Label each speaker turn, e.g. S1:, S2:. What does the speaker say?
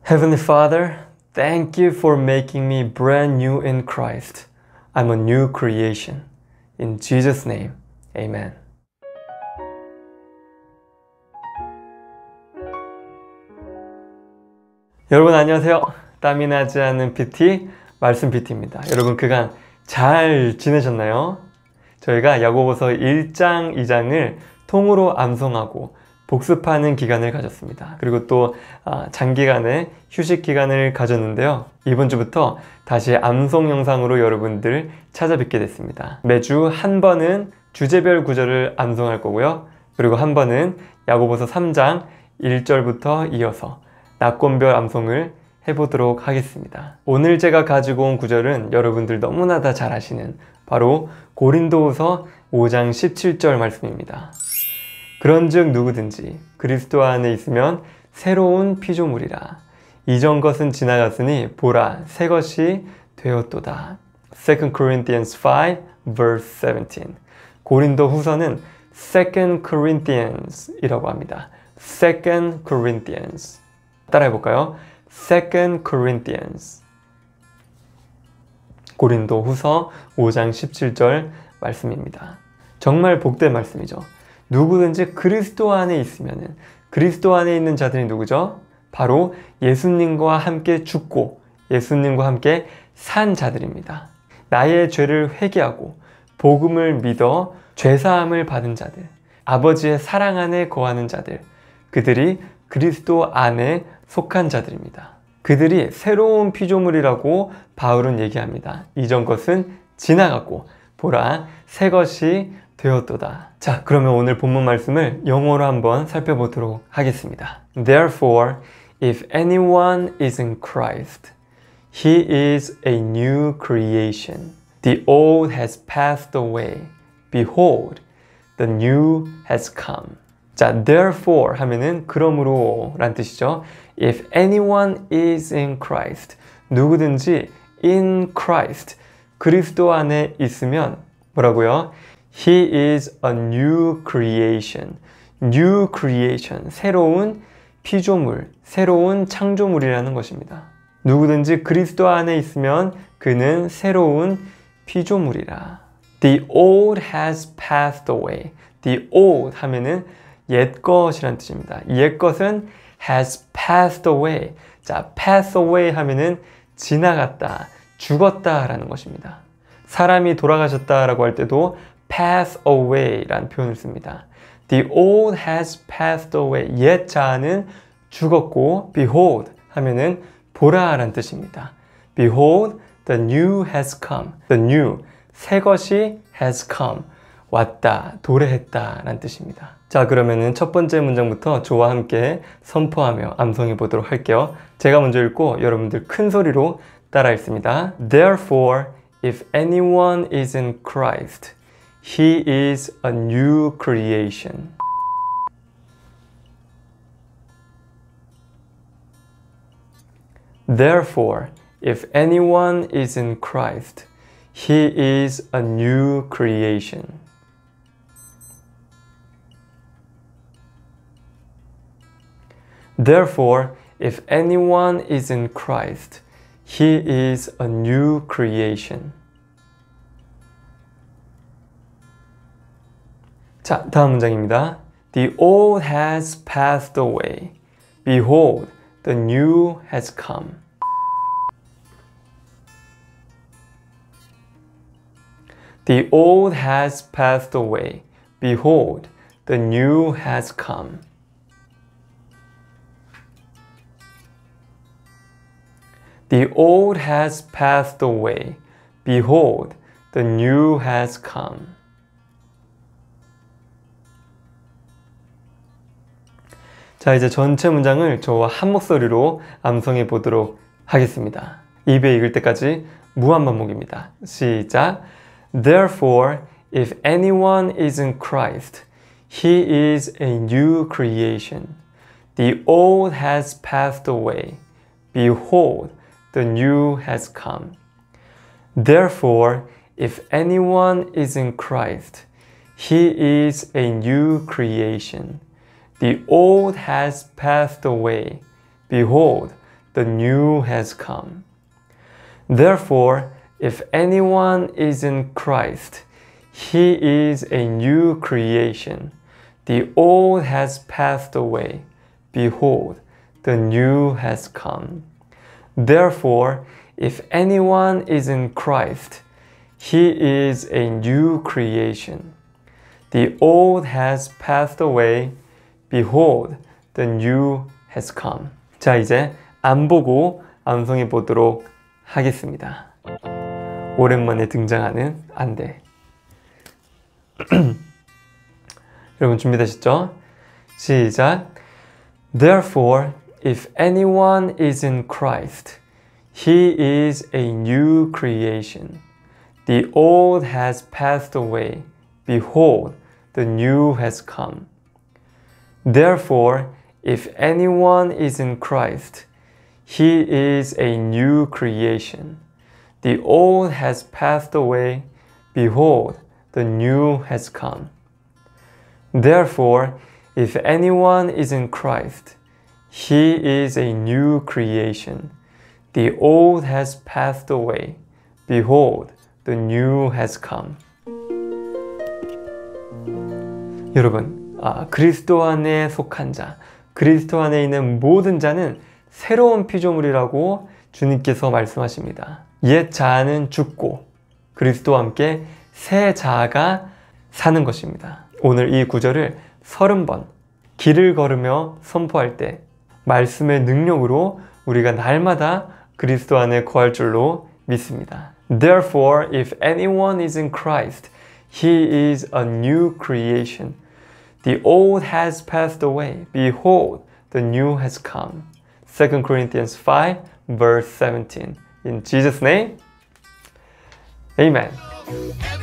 S1: Heavenly Father, thank you for making me brand new in Christ. I'm a new creation. In Jesus' name, amen. 여러분 안녕하세요. 땀이 나지 않는 PT, 말씀 PT입니다. 여러분 그간 잘 지내셨나요? 저희가 야고보서 1장, 2장을 통으로 암송하고 복습하는 기간을 가졌습니다. 그리고 또 장기간의 휴식 기간을 가졌는데요. 이번 주부터 다시 암송 영상으로 여러분들 찾아뵙게 됐습니다. 매주 한 번은 주제별 구절을 암송할 거고요. 그리고 한 번은 야고보서 3장 1절부터 이어서 낙권별 암송을 해보도록 하겠습니다. 오늘 제가 가지고 온 구절은 여러분들 너무나 다 잘 아시는 바로 고린도후서 5장 17절 말씀입니다. 그런즉 누구든지 그리스도 안에 있으면 새로운 피조물이라. 이전 것은 지나갔으니 보라 새 것이 되었도다. 2 Corinthians 5 verse 17. 고린도 후서는 2 Corinthians이라고 합니다. 2 Corinthians. 따라해 볼까요? 2 Corinthians. 고린도 후서 5장 17절 말씀입니다. 정말 복된 말씀이죠. 누구든지 그리스도 안에 있으면은, 그리스도 안에 있는 자들이 누구죠? 바로 예수님과 함께 죽고 예수님과 함께 산 자들입니다. 나의 죄를 회개하고 복음을 믿어 죄사함을 받은 자들, 아버지의 사랑 안에 거하는 자들, 그들이 그리스도 안에 속한 자들입니다. 그들이 새로운 피조물이라고 바울은 얘기합니다. 이전 것은 지나갔고 보라 새 것이 되었도다. 자, 그러면 오늘 본문 말씀을 영어로 한번 살펴보도록 하겠습니다. Therefore, if anyone is in Christ, he is a new creation. The old has passed away. Behold, the new has come. 자, therefore 하면은 그러므로 란 뜻이죠. If anyone is in Christ, 누구든지 in Christ, 그리스도 안에 있으면 뭐라고요? He is a new creation. New creation, 새로운 피조물, 새로운 창조물이라는 것입니다. 누구든지 그리스도 안에 있으면 그는 새로운 피조물이라. The old has passed away. The old 하면은 옛 것이란 뜻입니다. 옛 것은 has passed away. 자, pass away 하면은 지나갔다, 죽었다 라는 것입니다. 사람이 돌아가셨다라고 할 때도 pass away 라는 표현을 씁니다. The old has passed away. 옛 자아는 죽었고 behold 하면은 보라 라는 뜻입니다. Behold, the new has come. The new, 새 것이 has come. 왔다, 도래했다 라는 뜻입니다. 자, 그러면은 첫 번째 문장부터 저와 함께 선포하며 암송해 보도록 할게요. 제가 먼저 읽고 여러분들 큰 소리로 따라 읽습니다. Therefore, if anyone is in Christ, he is a new creation. Therefore, if anyone is in Christ, he is a new creation. Therefore, if anyone is in Christ, he is a new creation. 자, 다음 문장입니다. The old has passed away. Behold, the new has come. The old has passed away. Behold, the new has come. The old has passed away. Behold, the new has come. 자, 이제 전체 문장을 저와 한 목소리로 암송해 보도록 하겠습니다. 입에 익을 때까지 무한 반복입니다. 시작! Therefore, if anyone is in Christ, he is a new creation. The old has passed away. Behold, the new has come. Therefore, if anyone is in Christ, he is a new creation. The old has passed away. Behold, the new has come. Therefore, if anyone is in Christ, he is a new creation. The old has passed away. Behold, the new has come. Therefore, if anyone is in Christ, he is a new creation. The old has passed away. Behold, the new has come. 자, 이제 안 보고 암송해 보도록 하겠습니다. 오랜만에 등장하는 안돼. 여러분 준비되셨죠? 시작. Therefore, if anyone is in Christ, he is a new creation. The old has passed away. Behold, the new has come. Therefore, if anyone is in Christ, he is a new creation. The old has passed away. Behold, the new has come. Therefore, if anyone is in Christ, he is a new creation. The old has passed away. Behold, the new has come. 여러분, 그리스도 안에 속한 자, 그리스도 안에 있는 모든 자는 새로운 피조물이라고 주님께서 말씀하십니다. 옛 자아는 죽고 그리스도와 함께 새 자아가 사는 것입니다. 오늘 이 구절을 30번 길을 걸으며 선포할 때 말씀의 능력으로 우리가 날마다 그리스도 안에 거할 줄로 믿습니다. Therefore, if anyone is in Christ, he is a new creation. The old has passed away. Behold, the new has come. 2 Corinthians 5, verse 17. In Jesus' name, amen.